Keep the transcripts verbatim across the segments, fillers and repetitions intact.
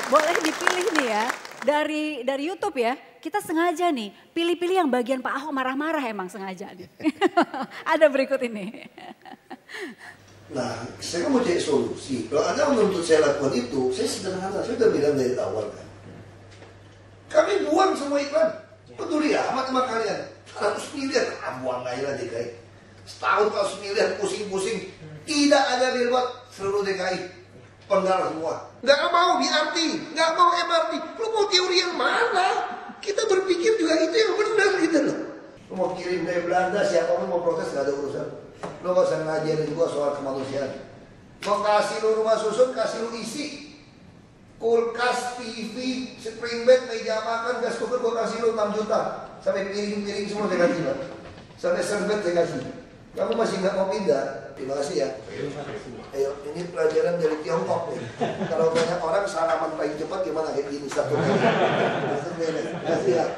Boleh dipilih nih ya, dari dari YouTube ya, kita sengaja nih pilih-pilih yang bagian Pak Ahok marah-marah emang sengaja nih. Ada berikut ini. Nah, saya kan mau cari solusi. Kalau Anda menuntut saya lakukan itu, saya sederhana, saya sudah bilang dari awal kan. Kami buang semua iklan. Peduli amat sama kalian. seratus miliar, ah, buang aja lah D K I. Setahun seratus miliar, pusing-pusing. Tidak ada billboard seluruh D K I. Penggal semua. Nggak mau B R T, nggak mau M R T. Lu mau teori yang mana? Kita berpikir juga itu yang benar gitu loh. Lu mau kirim dari Belanda, siapapun mau protes nggak ada urusan. Lu gak usah ngajarin gua soal kemanusiaan. Mau kasih lu rumah susun, kasih lu isi. Kulkas, T V, spring bed, meja makan, gas cooker gua kasih lu enam juta. Sampai piring-piring semua saya kasih, Pak. Sampai serbet saya kasih. Kamu masih nggak mau pindah? Terima kasih ya. Ayo, ini pelajaran dari Tiongkok nih. Kalau banyak orang salaman paling cepat gimana kayak gini satu kali. Terima kasih ya.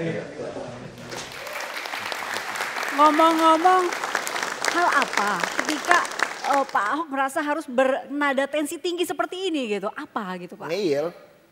Ngomong-ngomong, hal apa ketika uh, Pak Ahok merasa harus bernada tensi tinggi seperti ini gitu? Apa gitu Pak? Ngeyel.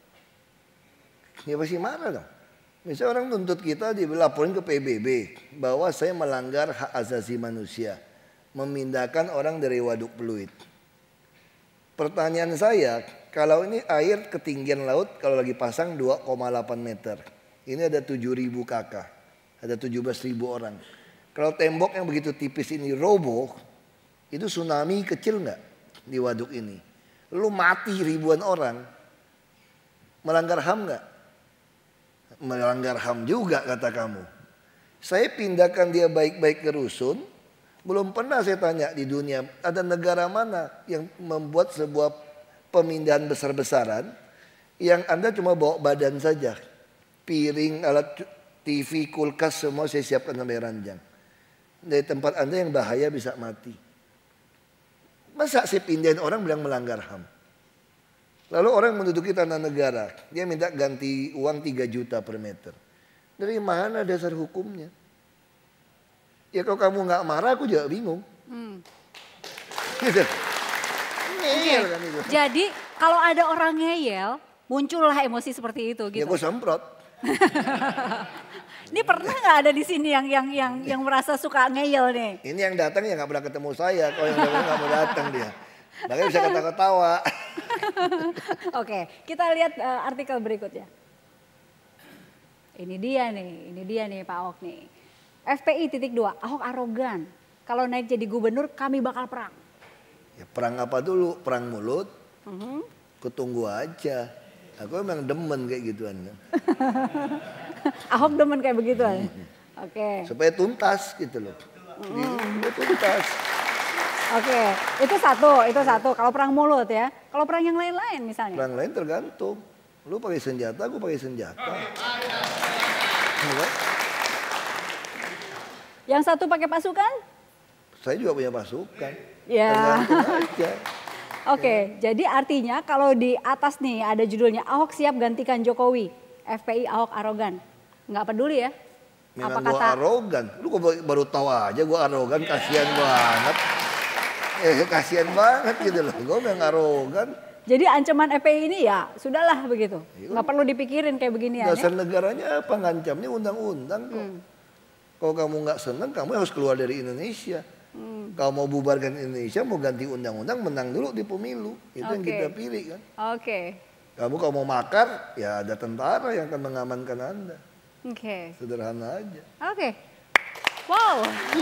Ya pasti marah dong. Misalnya orang nuntut kita dilaporin ke P B B bahwa saya melanggar hak asasi manusia. Memindahkan orang dari Waduk Pluit. Pertanyaan saya, kalau ini air ketinggian laut kalau lagi pasang dua koma delapan meter. Ini ada tujuh ribu kakak. Ada tujuh belas ribu orang. Kalau tembok yang begitu tipis ini roboh, itu tsunami kecil nggak di waduk ini? Lalu mati ribuan orang. Melanggar H A M nggak? Melanggar H A M juga kata kamu. Saya pindahkan dia baik-baik ke rusun. Belum pernah saya tanya di dunia ada negara mana yang membuat sebuah pemindahan besar-besaran yang Anda cuma bawa badan saja. Piring, alat T V, kulkas semua saya siapkan sampai ranjang. Dari tempat Anda yang bahaya bisa mati. Masa saya pindahin orang bilang melanggar H A M? Lalu orang menduduki tanah negara. Dia minta ganti uang tiga juta per meter. Dari mana dasar hukumnya? Ya kalau kamu nggak marah aku juga bingung. Hmm. Gitu. Ngeyel kan itu. Jadi kalau ada orang ngeyel muncullah emosi seperti itu gitu. Ya gue semprot. Ini pernah nggak ada di sini yang yang yang yang merasa suka ngeyel nih? Ini yang datang ya nggak pernah ketemu saya. Kalau yang datang nggak mau datang dia. Makanya bisa ketawa-ketawa. Oke, kita lihat uh, artikel berikutnya. Ini dia nih, ini dia nih Pak Ahok nih. F P I titik dua, Ahok arogan. Kalau naik jadi gubernur kami bakal perang. Ya, perang apa dulu? Perang mulut? Uh-huh. Kutunggu aja. Aku emang demen kayak gituan. Ahok demen kayak begituan? Oke. Okay. Supaya tuntas gitu loh. Mm. Tuntas. Oke, okay. Itu satu, itu satu. Kalau perang mulut ya. Kalau perang yang lain-lain misalnya? Perang lain tergantung. Lu pakai senjata, aku pakai senjata. Enggak. Yang satu pakai pasukan? Saya juga punya pasukan. Ya. Oke, okay, ya. Jadi artinya kalau di atas nih ada judulnya Ahok siap gantikan Jokowi. F P I Ahok arogan. Nggak peduli ya? Memang apa gua kata? Arogan. Lu kok baru tahu aja gua arogan, kasihan banget. Eh kasihan banget gitu loh. Gua memang arogan. Jadi ancaman F P I ini ya sudahlah begitu. Nggak perlu dipikirin kayak begini ya. Dasar negaranya apa ngancamnya undang-undang kok. Hmm. Kalau kamu nggak senang, kamu harus keluar dari Indonesia. Hmm. Kalau mau bubarkan Indonesia, mau ganti undang-undang, menang dulu di pemilu. Itu okay. Yang kita pilih kan. Oke. Okay. Kamu kalau mau makar, ya ada tentara yang akan mengamankan Anda. Oke. Okay. Sederhana aja. Oke. Okay. Wow.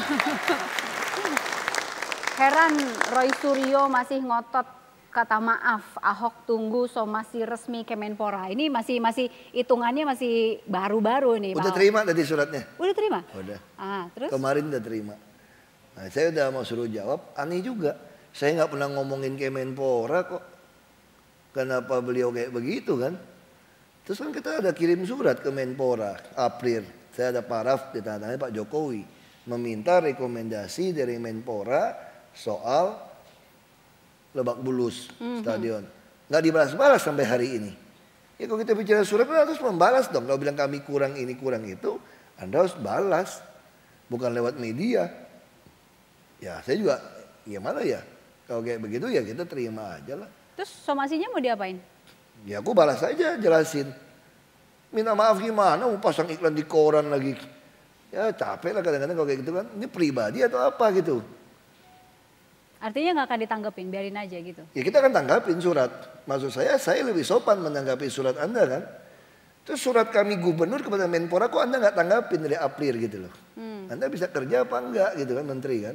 Heran Roy Suryo masih ngotot kata maaf, Ahok tunggu somasi resmi Kemenpora. Ini masih masih hitungannya masih baru-baru nih. Udah terima tadi suratnya? Udah terima? Udah. Ah, terus? Kemarin udah terima. Nah, saya udah mau suruh jawab, aneh juga. Saya nggak pernah ngomongin Kemenpora kok. Kenapa beliau kayak begitu kan? Terus kan kita ada kirim surat ke Menpora, April. Saya ada paraf ditandatangani Pak Jokowi. Meminta rekomendasi dari Menpora soal Lebak Bulus mm-hmm. stadion. Nggak dibalas-balas sampai hari ini. Ya kalau kita bicara surat kan harus membalas dong. Kalau bilang kami kurang ini kurang itu, Anda harus balas. Bukan lewat media. Ya saya juga gimana ya. Kalau kayak begitu ya kita terima aja lah. Terus somasinya mau diapain? Ya aku balas aja, jelasin. Minta maaf gimana, mau pasang iklan di koran lagi. Ya capek lah kadang-kadang kalau kayak gitu kan. Ini pribadi atau apa gitu. Artinya nggak akan ditanggepin, biarin aja gitu. Ya kita akan tanggapin surat. Maksud saya, saya lebih sopan menanggapi surat Anda kan. Terus surat kami gubernur kepada Menpora kok Anda nggak tanggapin dari Aplir gitu loh. Hmm. Anda bisa kerja apa enggak gitu kan menteri kan.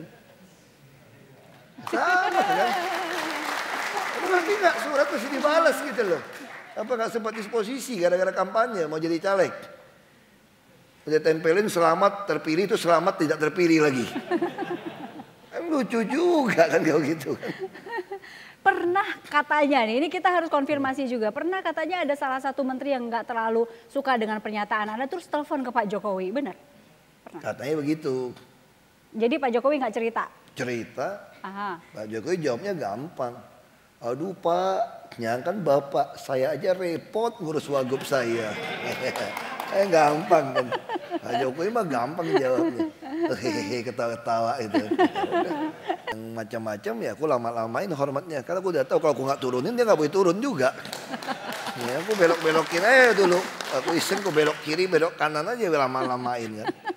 Sama kan. Berarti nggak surat mesti dibalas gitu loh. Apa nggak sempat disposisi gara-gara kampanye mau jadi caleg. Udah tempelin selamat terpilih itu selamat tidak terpilih lagi. Kan lucu juga kan kalau gitu kan. Pernah katanya nih, ini kita harus konfirmasi juga. Pernah katanya ada salah satu menteri yang nggak terlalu suka dengan pernyataan Anda terus telepon ke Pak Jokowi, benar? Pernah. Katanya begitu. Jadi Pak Jokowi nggak cerita? Cerita. Aha. Pak Jokowi jawabnya gampang. Aduh Pak, kan Bapak, saya aja repot ngurus wagub saya. Eh gampang kan. Pak Jokowi mah gampang jawabnya. Hehehe ketawa-ketawa itu. Yang macam-macam ya aku lama-lamain hormatnya. Karena aku udah tahu kalau aku nggak turunin dia nggak boleh turun juga. Ya aku belok-belokin aja dulu. Aku iseng aku belok kiri, belok kanan aja lama-lamain kan.